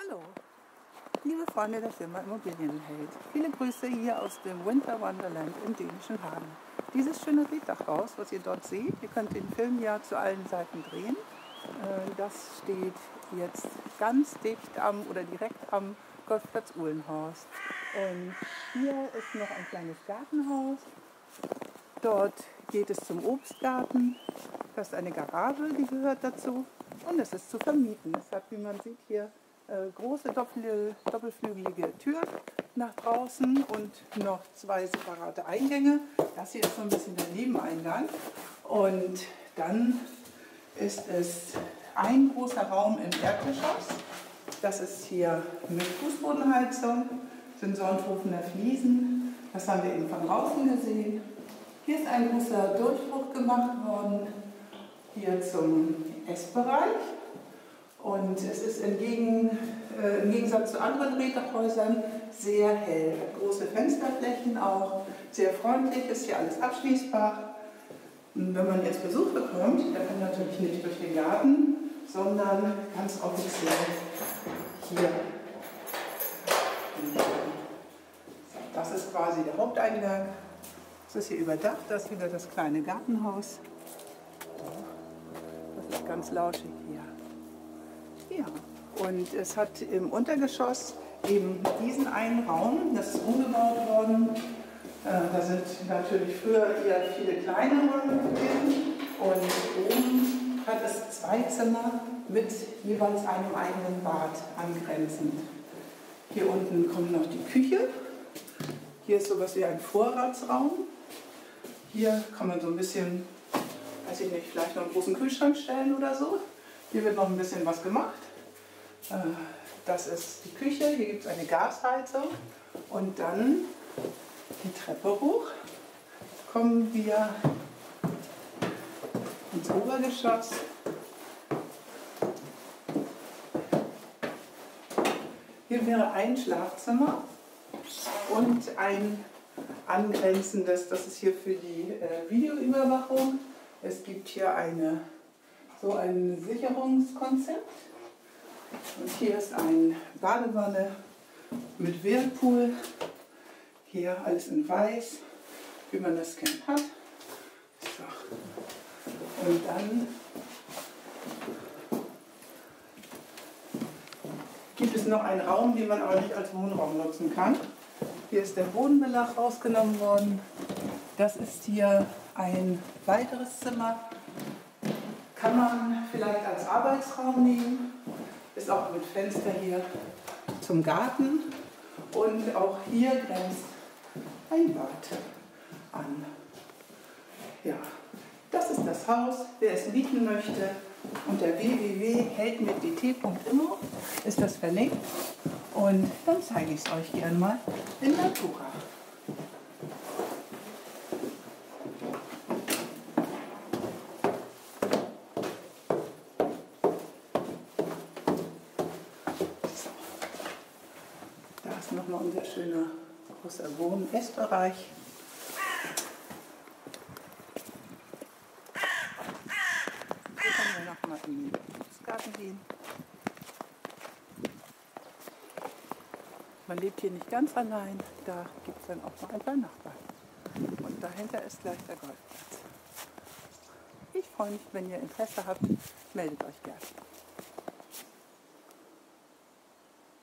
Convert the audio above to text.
Hallo, liebe Freunde der Firma Immobilienheld. Viele Grüße hier aus dem Winter Wonderland im dänischen Hagen. Dieses schöne Reetdachhaus, was ihr dort seht, ihr könnt den Film ja zu allen Seiten drehen. Das steht jetzt ganz dicht am oder direkt am Golfplatz Uhlenhorst. Und hier ist noch ein kleines Gartenhaus. Dort geht es zum Obstgarten. Das ist eine Garage, die gehört dazu. Und es ist zu vermieten. Es hat, wie man sieht, hier große doppelflügelige Türen nach draußen und noch zwei separate Eingänge. Das hier ist so ein bisschen der Nebeneingang. Und dann ist es ein großer Raum im Erdgeschoss. Das ist hier mit Fußbodenheizung, sensorentruffender Fliesen. Das haben wir eben von draußen gesehen. Hier ist ein großer Durchbruch gemacht worden, hier zum Essbereich. Und es ist im Gegensatz zu anderen Reetdachhäusern sehr hell. Hat große Fensterflächen auch, sehr freundlich, ist hier alles abschließbar. Und wenn man jetzt Besuch bekommt, dann kommt natürlich nicht durch den Garten, sondern ganz offiziell hier. Das ist quasi der Haupteingang. Es ist hier überdacht, das ist wieder das kleine Gartenhaus. Das ist ganz lauschig hier. Ja, und es hat im Untergeschoss eben diesen einen Raum, das ist umgebaut worden. Da sind natürlich früher eher viele kleine Räume gewesen. Und oben hat es zwei Zimmer mit jeweils einem eigenen Bad angrenzend. Hier unten kommt noch die Küche. Hier ist sowas wie ein Vorratsraum. Hier kann man so ein bisschen, weiß ich nicht, vielleicht noch einen großen Kühlschrank stellen oder so. Hier wird noch ein bisschen was gemacht. Das ist die Küche, hier gibt es eine Gasheizung. Und dann die Treppe hoch. Kommen wir ins Obergeschoss. Hier wäre ein Schlafzimmer und ein angrenzendes, das ist hier für die Videoüberwachung. Es gibt hier so ein Sicherungskonzept. Und hier ist eine Badewanne mit Whirlpool. Hier alles in weiß, wie man das kennt hat. So. Und dann gibt es noch einen Raum, den man aber nicht als Wohnraum nutzen kann. Hier ist der Bodenbelag rausgenommen worden. Das ist hier ein weiteres Zimmer. Kann man vielleicht als Arbeitsraum nehmen. Ist auch mit Fenster hier zum Garten. Und auch hier grenzt ein Bad an. Ja, das ist das Haus. Wer es mieten möchte, unter www.heldmitdt.info ist das verlinkt. Und dann zeige ich es euch gerne mal in Natura. So. Da ist nochmal unser schöner großer Wohn-Essbereich. Hier können wir nochmal in den Obstgarten gehen. Man lebt hier nicht ganz allein, da gibt es dann auch noch ein paar Nachbarn. Und dahinter ist gleich der Golfplatz. Ich freue mich, wenn ihr Interesse habt, meldet euch gerne.